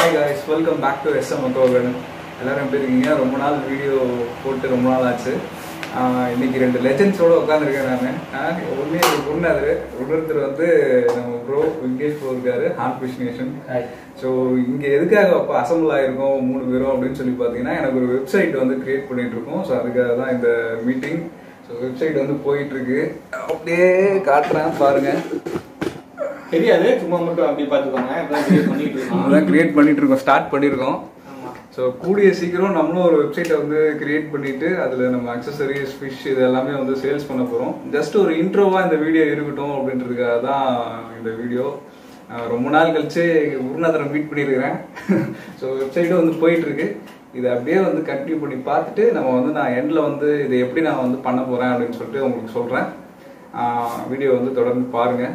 Hi guys, welcome back to SM Motogan. எல்லாரும் எப்படி இருக்கீங்க? ரொம்ப நாள் வீடியோ போட்டு ரொம்ப நாள் ஆச்சு. இன்னைக்கு ரெண்டு லெஜெண்ட்ஸோட உட்காந்துருக்கேன் நான். ஒருத்தர் வந்து நம்ம ப்ரோ விங்கேஷ் ப்ரோ இருக்காரு, ஹார்ட் பிஸ்னேஷன். ஸோ இங்கே எதுக்காக அப்போ அசம்பிள் ஆயிருக்கோம் 3 பேரும் அப்படின்னு சொல்லி பார்த்தீங்கன்னா, எனக்கு ஒரு வெப்சைட் வந்து கிரியேட் பண்ணிட்டு இருக்கோம். ஸோ அதுக்காக தான் இந்த மீட்டிங். ஸோ வெப்சைட் வந்து போயிட்டு இருக்கு, அப்படியே காட்டுறேன் பாருங்க. தெரியாது, சும்மா மட்டும் அப்படி பார்த்துக்கோங்க. கிரியேட் பண்ணிட்டு இருக்கோம், ஸ்டார்ட் பண்ணியிருக்கோம். ஸோ கூடிய சீக்கிரம் நம்மளும் ஒரு வெப்சைட்டை வந்து கிரியேட் பண்ணிட்டு அதில் நம்ம அக்சசரிஸ், ஃபிஷ் இது எல்லாமே வந்து சேல்ஸ் பண்ண போகிறோம். ஜஸ்ட் ஒரு இன்ட்ரோவாக இந்த வீடியோ இருக்கட்டும் அப்படின்றதுக்காக தான் இந்த வீடியோ. ரொம்ப நாள் கழிச்சு குருநாதரை மீட் பண்ணியிருக்கிறேன். ஸோ வெப்சைட்டும் வந்து போயிட்டு இருக்கு. இதை அப்படியே வந்து கண்டினியூ பண்ணி பார்த்துட்டு நம்ம வந்து நான் எண்டில் வந்து இதை எப்படி நான் வந்து பண்ண போகிறேன் அப்படின்னு சொல்லிட்டு உங்களுக்கு சொல்கிறேன். வீடியோ வந்து தொடர்ந்து பாருங்கள்.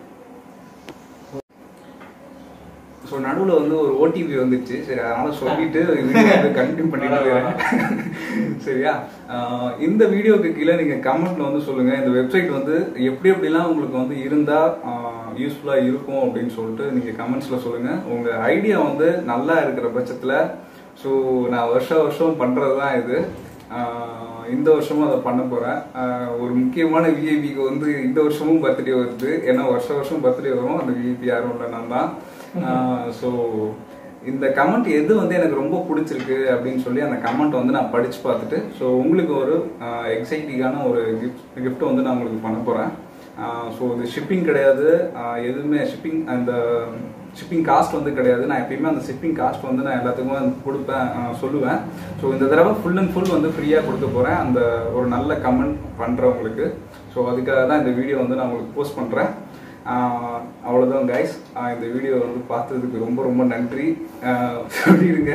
ஸோ நடுவில் வந்து ஒரு ஓடிபி வந்துச்சு, சரி அதனால் சொல்லிட்டு வீடியோ வந்து கண்டினியூ பண்ணிட்டு இருக்கேன். சரியா? இந்த வீடியோக்கு கீழே நீங்கள் கமெண்ட்ல வந்து சொல்லுங்கள், இந்த வெப்சைட் வந்து எப்படி எப்படிலாம் உங்களுக்கு வந்து இருந்தால் யூஸ்ஃபுல்லாக இருக்கும் அப்படின்னு சொல்லிட்டு நீங்கள் கமெண்ட்ஸில் சொல்லுங்கள். உங்கள் ஐடியா வந்து நல்லா இருக்கிற பட்சத்தில், ஸோ நான் வருஷம் பண்ணுறது தான் இது. இந்த வருஷமும் அதை பண்ண போகிறேன். ஒரு முக்கியமான விஐபிக்கு வந்து இந்த வருஷமும் பர்த்டே வருது. ஏன்னா வருஷம் பர்த்டே வரும். அந்த விஐபி யாரும் இல்லை, நான் தான். ஸோ இந்த கமெண்ட் எது வந்து எனக்கு ரொம்ப பிடிச்சிருக்கு அப்படின்னு சொல்லி அந்த கமெண்ட் வந்து நான் படித்து பார்த்துட்டு, ஸோ உங்களுக்கு ஒரு எக்ஸைட்டிங்கான ஒரு கிஃப்ட் வந்து நான் உங்களுக்கு பண்ண போகிறேன். ஸோ இது ஷிப்பிங் கிடையாது, எதுவுமே ஷிப்பிங் காஸ்ட் வந்து கிடையாது. நான் எப்பயுமே அந்த ஷிப்பிங் காஸ்ட் வந்து நான் எல்லாத்துக்கும் கொடுப்பேன், சொல்லுவேன். ஸோ இந்த தடவை ஃபுல் அண்ட் ஃபுல் வந்து ஃப்ரீயாக கொடுக்க போகிறேன் அந்த ஒரு நல்ல கமெண்ட் பண்ணுறவங்களுக்கு. ஸோ அதுக்காக தான் இந்த வீடியோ வந்து நான் உங்களுக்கு போஸ்ட் பண்ணுறேன். அவ்வளோதான் கைஸ். இந்த வீடியோ வந்து பார்த்ததுக்கு ரொம்ப ரொம்ப நன்றி. சொல்லிடுங்க.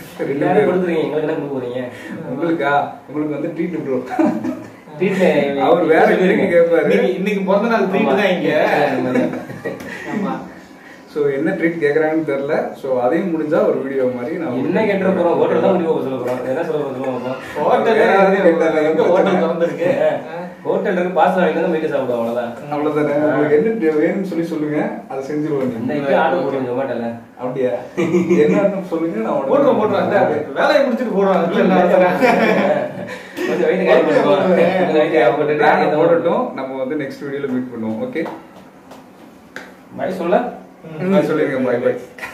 உங்களுக்கா? உங்களுக்கு வந்து ட்ரீட் ப்ரோ. அவர் வேற கேட்பாரு. இன்னைக்கு பிறந்த நாள் ட்ரீட் தான் இங்க. ஸோ என்ன ட்ரீட் கேட்குறாங்கன்னு தெரியல. ஸோ அதையும் முடிஞ்சா ஒரு வீடியோ மாதிரி நான் என்ன கேட்டு போறோம். ஹோட்டல் தான் முடிவு சொல்ல போறோம். என்ன சொல்ல போறோம்? ஹோட்டல் திறந்துருக்கு. ஹோட்டல் இருக்கு, பார்சல் வாங்கிட்டு வீட்டு சாப்பிடுவோம். அவ்வளவுதானே. உங்களுக்கு என்ன வேணும்னு சொல்லி சொல்லுங்க, அதை செஞ்சிருவோம். ஆர்டர் போடுவோம் ஜொமேட்டோல. அப்படியா? என்ன சொல்லுங்க, நான் போடுறோம். வேலையை முடிச்சுட்டு போடுறோம். போடட்டும். நம்ம வந்து நெக்ஸ்ட் வீடியோல மீட் பண்ணுவோம். ஓகே, பை சொல்ல சொல்லுங்க. பை.